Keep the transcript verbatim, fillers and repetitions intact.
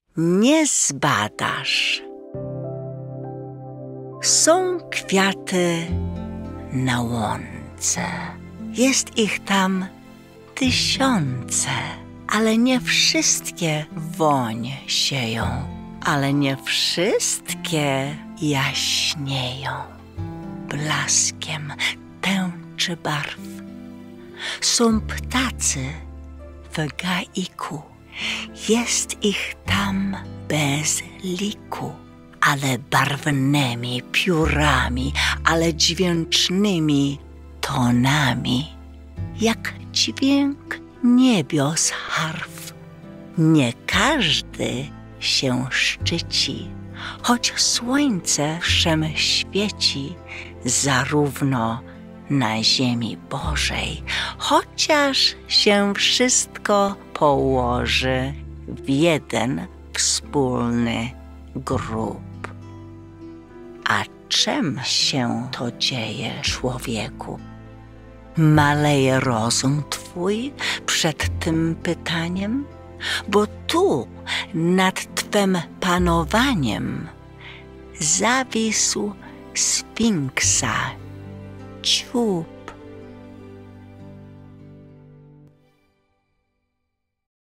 nie zbadasz. Są kwiaty na łące, jest ich tam tysiące, ale nie wszystkie woń sieją, ale nie wszystkie jaśnieją blaskiem tęczy barw. Są ptacy w gaiku, jest ich tam bez liku, ale barwnymi piórami, ale dźwięcznymi tonami, jak dźwięk niebios harf. Nie każdy się szczyci, choć słońce wszem świeci, zarówno na ziemi Bożej, chociaż się wszystko położy w jeden wspólny grób. A czym się to dzieje, człowieku? Maleje rozum twój przed tym pytaniem? Bo tu nad twem panowaniem zawisł Sfinksa dziób